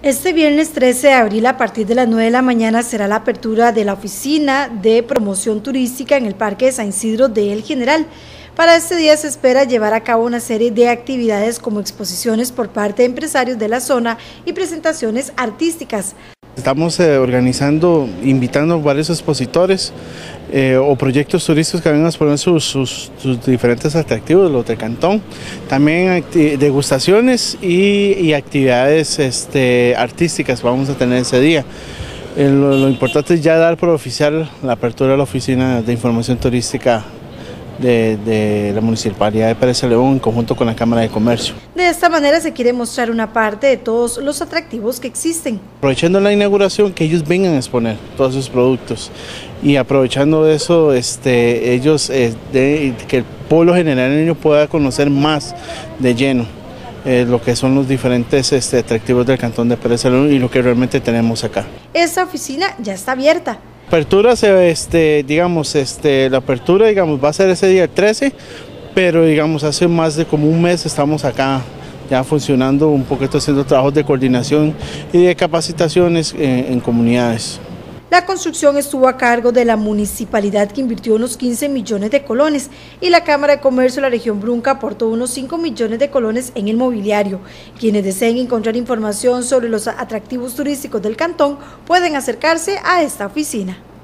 Este viernes 13 de abril a partir de las 9 de la mañana será la apertura de la Oficina de Promoción Turística en el Parque de San Isidro de El General. Para este día se espera llevar a cabo una serie de actividades como exposiciones por parte de empresarios de la zona y presentaciones artísticas. Estamos organizando, invitando a varios expositores o proyectos turísticos que vengan a exponer sus diferentes atractivos, los del cantón. También degustaciones y actividades artísticas vamos a tener ese día. Lo importante es ya dar por oficial la apertura de la Oficina de Información Turística de la Municipalidad de Pérez Celedón en conjunto con la Cámara de Comercio. De esta manera se quiere mostrar una parte de todos los atractivos que existen. Aprovechando la inauguración, que ellos vengan a exponer todos sus productos y aprovechando eso, que el pueblo generaleño pueda conocer más de lleno lo que son los diferentes atractivos del cantón de Pérez Celedón y lo que realmente tenemos acá. Esta oficina ya está abierta. La apertura, la apertura va a ser ese día 13, pero hace más de como un mes estamos acá ya funcionando un poquito, haciendo trabajos de coordinación y de capacitaciones en comunidades. La construcción estuvo a cargo de la municipalidad, que invirtió unos 15 millones de colones, y la Cámara de Comercio de la región Brunca aportó unos 5 millones de colones en el mobiliario. Quienes deseen encontrar información sobre los atractivos turísticos del cantón pueden acercarse a esta oficina.